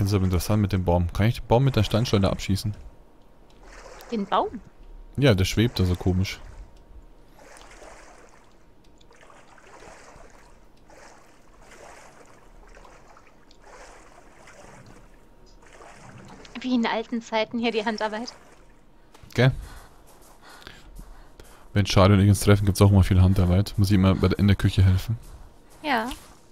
finde es aber interessant mit dem Baum. Kann ich den Baum mit der Steinschleuder abschießen? Den Baum? Ja, der schwebt da so komisch. Wie in alten Zeiten hier die Handarbeit. Gell? Wenn Charlie und ich uns treffen, gibt es auch immer viel Handarbeit. Muss ich immer in der Küche helfen. Ja.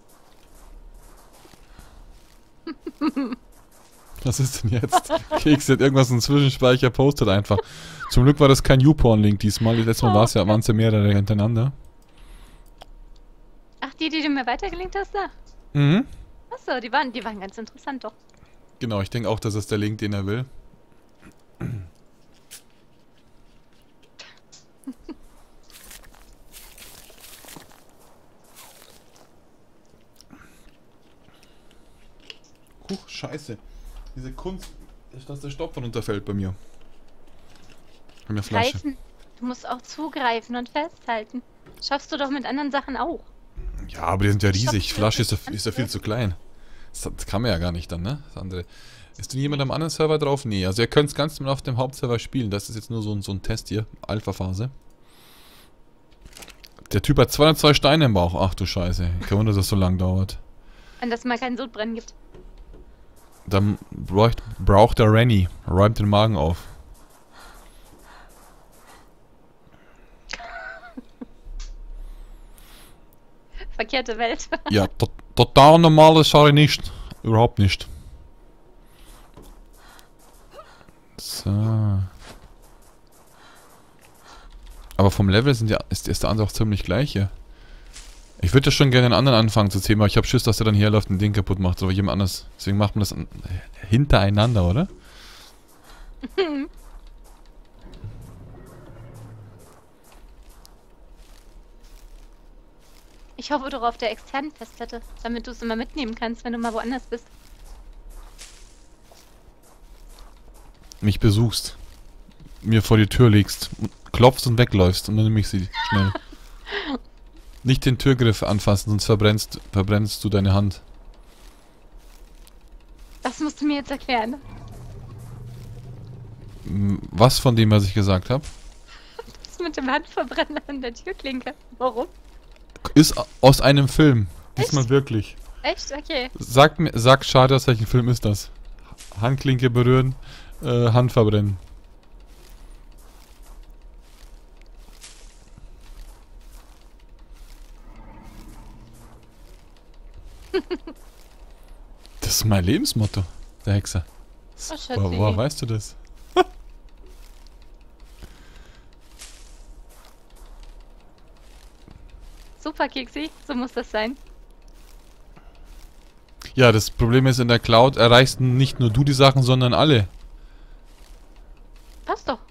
Was ist denn jetzt? Keks hat irgendwas in Zwischenspeicher postet einfach. Zum Glück war das kein YouPorn-Link diesmal. Letztes Mal waren es ja mehrere hintereinander. Ach, die du mir weitergelinkt hast, da? Mhm. Achso, die waren ganz interessant, doch. Genau, ich denke auch, das ist der Link, den er will. Huch, scheiße. Diese Kunst, dass der Stopfer runterfällt bei mir. In der Flasche. Greifen. Du musst auch zugreifen und festhalten. Schaffst du doch mit anderen Sachen auch. Ja, aber die sind ja riesig. Die Flasche ist Kannst ja du viel zu klein. Das kann man ja gar nicht dann, ne? Das andere. Ist denn jemand am anderen Server drauf? Nee, also ihr könnt es ganz normal auf dem Hauptserver spielen. Das ist jetzt nur so ein Test hier. Alpha-Phase. Der Typ hat 202 Steine im Bauch. Ach du Scheiße. Kein Wunder, dass das so lang dauert. Wenn das mal kein Sodbrennen gibt. Dann braucht der Rennie. Räumt den Magen auf. Verkehrte Welt. Ja, total normal ist Schari nicht. Überhaupt nicht. So. Aber vom Level ist der andere auch ziemlich gleich hier. Ich würde ja schon gerne einen anderen anfangen zu zählen, aber ich habe Schiss, dass der dann herläuft und den kaputt macht, oder jemand anders. Deswegen macht man das hintereinander, oder? Ich hoffe doch auf der externen Festplatte, damit du es immer mitnehmen kannst, wenn du mal woanders bist. Mich besuchst. Mir vor die Tür legst. Klopfst und wegläufst und dann nehme ich sie schnell. Nicht den Türgriff anfassen, sonst verbrennst du deine Hand. Das musst du mir jetzt erklären. Was von dem, was ich gesagt habe? Das mit dem Handverbrennen an der Türklinke. Warum? Ist aus einem Film. Diesmal Echt? wirklich. Echt? Okay. Sag schade, aus welchem Film ist das? Handklinke berühren, Hand verbrennen. Das ist mein Lebensmotto, der Hexer. Oh, Schatzi. Woher weißt du das? Super, Keksi. So muss das sein. Ja, das Problem ist, in der Cloud erreichst nicht nur du die Sachen, sondern alle. Passt doch.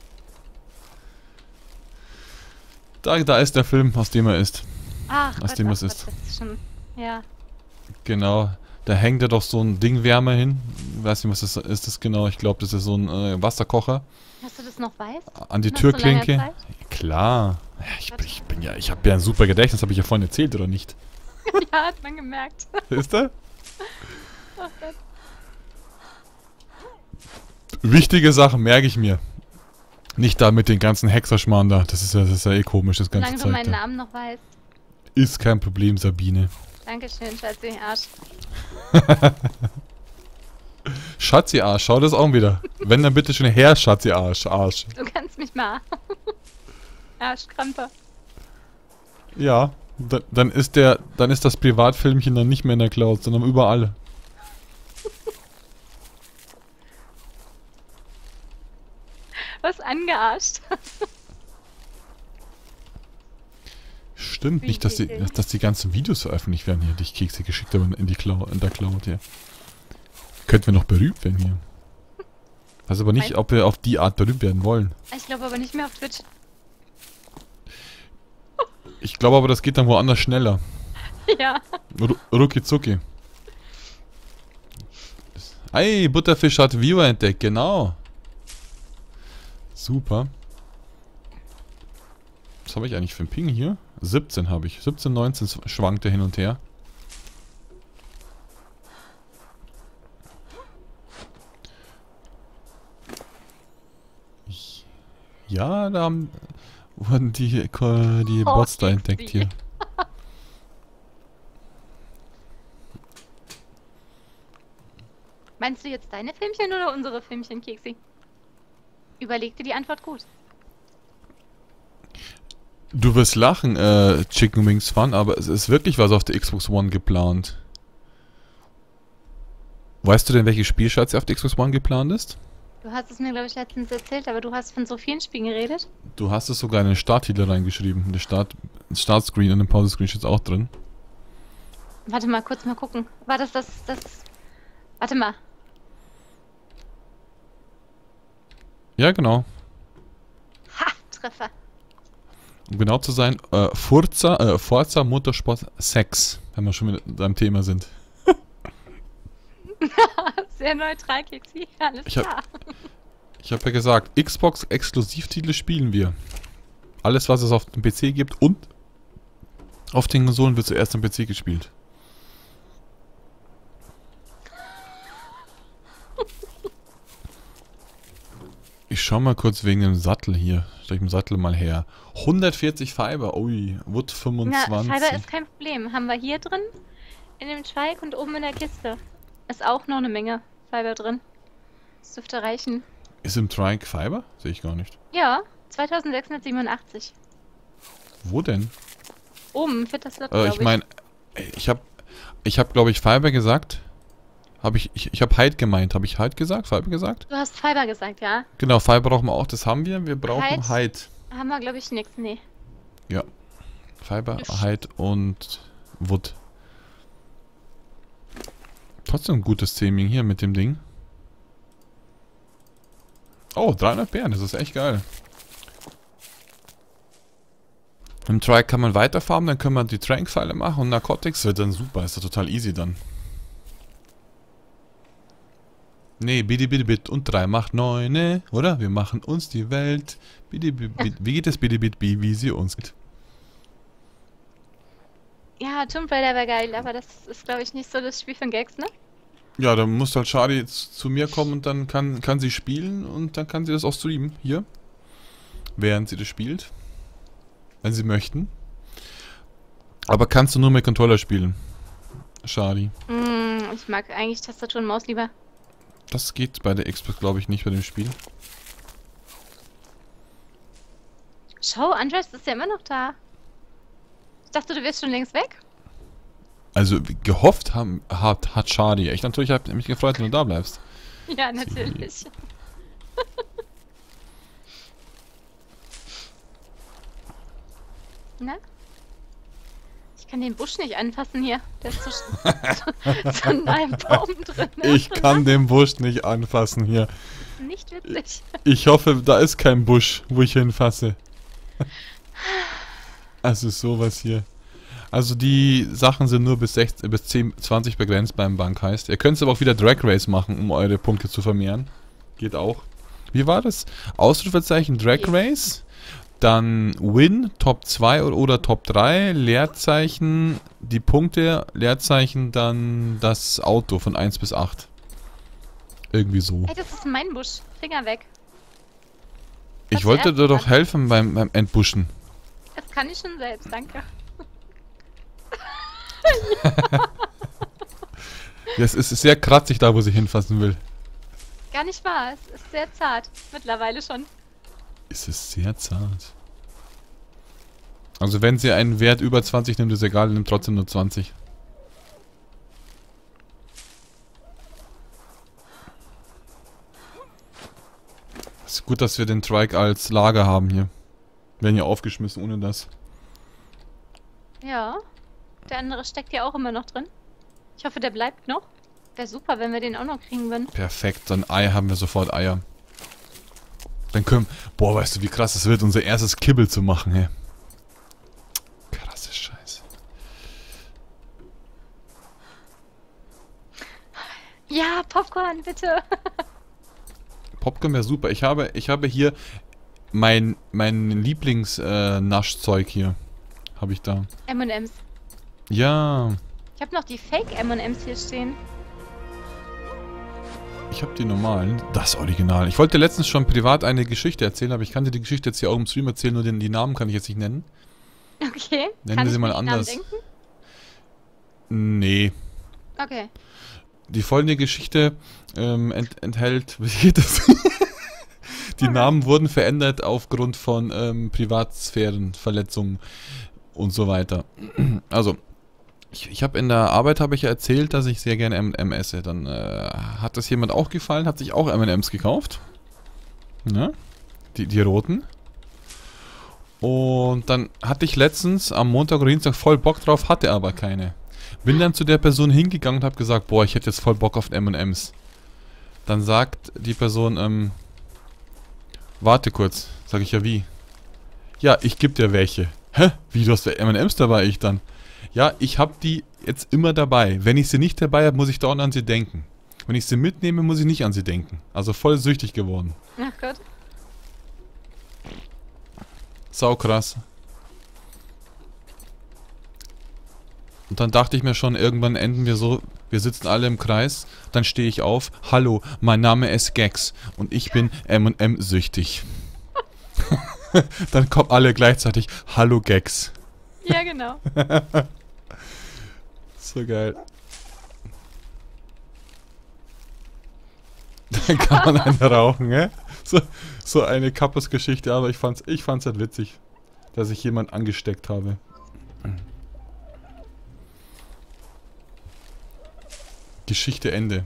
Da ist der Film, aus dem er ist. Ach, Aus Gott, dem ach es Gott, ist. das ist schon... Ja. Genau. Da hängt ja doch so ein Dingwärmer hin. Ich weiß nicht, was das ist. Das genau. Ich glaube, das ist so ein Wasserkocher. Hast du das noch weiß? An die Nach so langer Türklinke. Zeit? Klar. Ja, ich habe ja ein super Gedächtnis, habe ich ja vorhin erzählt, oder nicht? Ja, hat man gemerkt. Ist er? Oh Gott. Wichtige Sachen merke ich mir. Nicht da mit den ganzen Hexerschmarrn da. Das ist ja eh komisch, das ganze Solange du Zeug meinen da. Namen noch weißt. Ist kein Problem, Sabine. Dankeschön, Schatzi, Arsch. Schatzi Arsch, schau das auch wieder. Wenn, dann bitte schon her, Schatzi Arsch. Du kannst mich mal. Arschkrampe. Ja, dann ist das Privatfilmchen dann nicht mehr in der Cloud, sondern überall. Was angearscht. Stimmt, nicht, dass die ganzen Videos veröffentlicht werden hier, die ich Kekse geschickt habe in der Cloud hier. Könnten wir noch berühmt werden hier. Weiß aber nicht, ob wir auf die Art berühmt werden wollen. Ich glaube aber nicht mehr auf Twitch. Ich glaube aber, das geht dann woanders schneller. Ja. Rucki zucki. Hey, Butterfisch hat Viewer entdeckt, genau. Super. Was habe ich eigentlich für einen Ping hier? 17 habe ich. 17, 19 schwankt er hin und her. Ja, da wurden die Bots da entdeckt hier. Meinst du jetzt deine Filmchen oder unsere Filmchen, Keksi? Überleg dir die Antwort gut. Du wirst lachen, Chicken Wings Fun, aber es ist wirklich was auf der Xbox One geplant. Weißt du denn, welche Spielschatz auf der Xbox One geplant ist? Du hast es mir, glaube ich, letztens erzählt, aber du hast von so vielen Spielen geredet. Du hast es sogar in den Starttitel reingeschrieben. In den Startscreen und im Pause-Screen steht es auch drin. Warte mal, kurz mal gucken. War das... Warte mal. Ja, genau. Ha! Treffer. Um genau zu sein, Forza Motorsport 6, wenn wir schon mit deinem Thema sind. Sehr neutral, Keksi. Alles klar. Ich habe ja gesagt, Xbox-Exklusivtitel spielen wir. Alles, was es auf dem PC gibt und auf den Konsolen wird zuerst am PC gespielt. Ich schau mal kurz wegen dem Sattel hier. Stell ich den Sattel mal her. 140 Fiber, ui, Wood 25. Na, Fiber ist kein Problem. Haben wir hier drin, in dem Trike und oben in der Kiste. Ist auch noch eine Menge Fiber drin. Das dürfte reichen. Ist im Trike Fiber? Sehe ich gar nicht. Ja, 2687. Wo denn? Oben, vierter Slot, glaube ich. Ich meine, ich hab glaube ich Fiber gesagt. Ich habe Height gemeint. Habe ich Height gesagt? Fiber gesagt? Du hast Fiber gesagt, ja. Genau, Fiber brauchen wir auch. Das haben wir. Wir brauchen Height. Haben wir, glaube ich, nichts. Nee. Ja. Fiber, Height und Wood. Trotzdem ein gutes Theming hier mit dem Ding. Oh, 300 Bären. Das ist echt geil. Im Trike kann man weiterfarmen. Dann können wir die Trank-Pfeile machen und Narcotics wird dann super. Ist ja total easy dann. Nee, Bidibidibit und 3 macht 9, ne? Oder? Wir machen uns die Welt. Wie geht es Bidibidibit, wie sie uns geht? Ja, Tomb Raider wäre geil, aber das ist, glaube ich, nicht so das Spiel von Gags, ne? Ja, dann muss halt Shadi jetzt zu mir kommen und dann kann sie spielen und dann kann sie das auch streamen. Hier. Während sie das spielt. Wenn sie möchten. Aber kannst du nur mit Controller spielen. Shadi. Ich mag eigentlich Tastatur und Maus lieber. Das geht bei der Xbox, glaube ich, nicht bei dem Spiel. Schau, Andres ist ja immer noch da. Ich dachte, du wärst schon längst weg. Also, gehofft hat Shadi. Ich natürlich habe mich gefreut, wenn du da bleibst. Ja, natürlich. Na? Ich kann den Busch nicht anfassen hier. Der ist so nah im Baum drin. Ich kann den Busch nicht anfassen hier. Nicht witzig. Ich hoffe, da ist kein Busch, wo ich hinfasse. Also sowas hier. Also die Sachen sind nur bis 10, 20 begrenzt beim Bank heißt. Ihr könnt es aber auch wieder Drag Race machen, um eure Punkte zu vermehren. Geht auch. Wie war das? Ausrufezeichen Drag Race. Dann Win, Top 2 oder Top 3, Leerzeichen, die Punkte, Leerzeichen, dann das Auto von 1 bis 8. Irgendwie so. Hey, das ist mein Busch. Finger weg. Ich wollte dir doch helfen beim Entbuschen. Das kann ich schon selbst, danke. Es ist sehr kratzig da, wo sie hinfassen will. Gar nicht wahr, es ist sehr zart. Mittlerweile schon. Ist es sehr zart. Also wenn sie einen Wert über 20 nimmt, ist egal, nimmt trotzdem nur 20. Ist gut, dass wir den Trike als Lager haben hier. Werden ja aufgeschmissen ohne das. Ja. Der andere steckt ja auch immer noch drin. Ich hoffe, der bleibt noch. Wäre super, wenn wir den auch noch kriegen würden. Perfekt, dann Ei haben wir sofort Eier. Dann können... Boah, weißt du, wie krass es wird, unser erstes Kibbel zu machen, hey. Krasse Scheiße. Ja, Popcorn, bitte. Popcorn wäre super. Ich habe hier mein Lieblings-Naschzeug hier. Habe ich da. M&M's. Ja. Ich habe noch die Fake M&M's hier stehen. Ich habe die normalen. Das Original. Ich wollte letztens schon privat eine Geschichte erzählen, aber ich kann dir die Geschichte jetzt hier auch im Stream erzählen, nur die Namen kann ich jetzt nicht nennen. Okay. Nennen wir sie mal anders. Nee. Okay. Die folgende Geschichte enthält... Wie geht das? Die Namen wurden verändert aufgrund von Privatsphärenverletzungen und so weiter. Also, ich habe in der Arbeit ja erzählt, dass ich sehr gerne M&M esse. Dann hat das jemand auch gefallen, hat sich auch M&M's gekauft. Ja, die roten. Und dann hatte ich letztens am Montag oder Dienstag voll Bock drauf, hatte aber keine. Bin dann zu der Person hingegangen und habe gesagt, boah, ich hätte jetzt voll Bock auf M&M's. Dann sagt die Person, warte kurz. Sag ich, ja wie? Ja, ich geb dir welche. Hä? Wie, du hast M&M's dabei? Ich dann. Ja, ich hab die jetzt immer dabei. Wenn ich sie nicht dabei habe, muss ich dauernd an sie denken. Wenn ich sie mitnehme, muss ich nicht an sie denken. Also voll süchtig geworden. Ach Gott. Sau krass. Und dann dachte ich mir schon, irgendwann enden wir so, wir sitzen alle im Kreis, dann stehe ich auf, hallo, mein Name ist Gex und ich bin M&M süchtig. Dann kommen alle gleichzeitig, hallo Gex. Ja, genau. So geil. Dann kann man eine rauchen, ne? So eine Kappes-Geschichte, aber ich fand's halt witzig, dass ich jemand angesteckt habe. Geschichte Ende.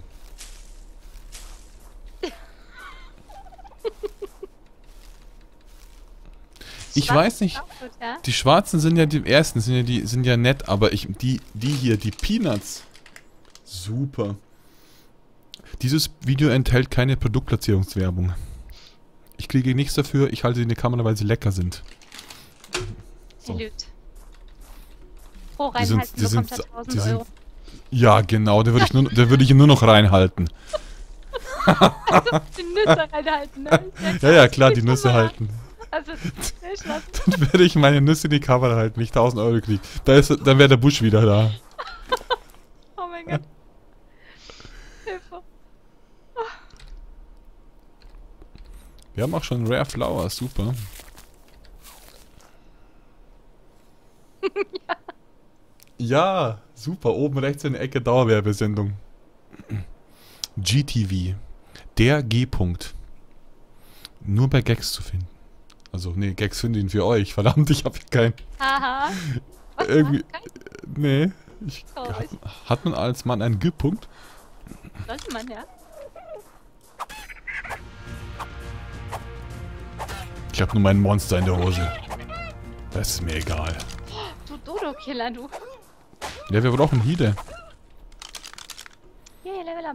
Ich weiß nicht. Gut, ja? Die Schwarzen sind ja die ersten, sind ja nett, aber die hier, die Peanuts. Super. Dieses Video enthält keine Produktplatzierungswerbung. Ich kriege nichts dafür, ich halte sie in die Kamera, weil sie lecker sind. So. Pro reinhalten bekommt er 1000 Euro. Ja, genau, da würde ich ihn nur noch reinhalten. Also die Nüsse reinhalten, ne? Ja, klar, die Nüsse halten. Also, dann werde ich meine Nüsse in die Kamera halten, wenn ich 1000 Euro kriege. Dann wäre der Busch wieder da. Oh mein Gott. Hilfe. Wir haben auch schon Rare Flowers, super. Ja. Ja, super. Oben rechts in der Ecke Dauerwerbesendung. GTV. Der G-Punkt. Nur bei Gags zu finden. Also, nee, Gags finde ich ihn für euch. Verdammt, ich habe keinen. Aha. Was, irgendwie. Nee. Traurig. Hat man als Mann einen G-Punkt? Sollte man, ja. Ich habe nur mein Monster in der Hose. Das ist mir egal. Du Dodo-Killer, du. Ja, wir brauchen Hide. Yay, Level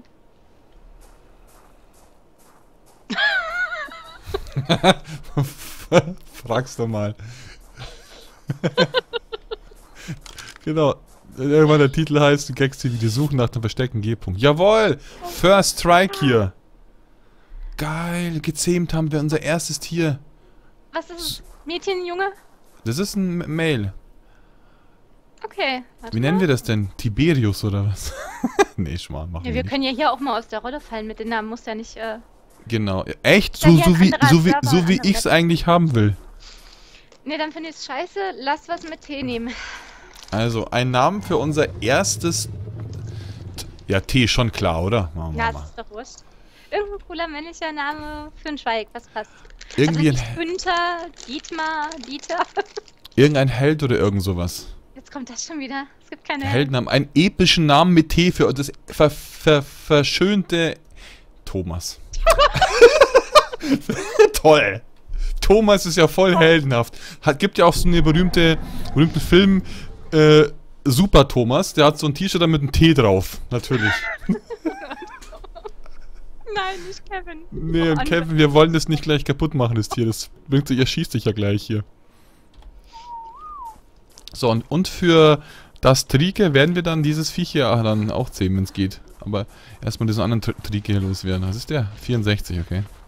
up. Fragst du mal. Genau. Irgendwann der Titel heißt Gags TV, die suchen nach dem versteckten G-Punkt. Jawohl! First Strike hier. Geil, gezähmt haben wir unser erstes Tier. Was ist es? Mädchen, Junge? Das ist ein Mail. Okay. Wie nennen wir das denn? Tiberius oder was? Nee, Schmarrn, machen wir nicht. können ja hier auch mal aus der Rolle fallen mit den Namen. Muss ja nicht, Genau. Echt? Ja, So anderer wie ich es eigentlich haben will. Ne, dann finde ich es scheiße. Lass was mit T nehmen. Also, ein Namen für unser erstes... Ja, T, schon klar, oder? Machen wir Ja, mal. das ist doch wurscht. Irgendein cooler männlicher Name für einen Schweig. Was passt? Irgendwie also nicht Günther, Dietmar, Dieter. Irgendein Held oder irgend sowas. Jetzt kommt das schon wieder. Es gibt keine Heldennamen. Einen epischen Namen mit T für das verschönte... Thomas. Toll. Thomas ist ja voll heldenhaft. Gibt ja auch so eine berühmten Film, Super Thomas. Der hat so ein T-Shirt da mit einem T drauf. Natürlich. Nein, nicht Kevin. Nee, und Kevin, wir wollen das nicht gleich kaputt machen, das Tier. Das bringt sich, erschießt sich ja gleich hier. So, und für das Trike werden wir dann dieses Viech hier dann auch zähmen, wenn es geht. Aber erstmal diesen anderen Trike hier loswerden. Was ist der? 64, okay.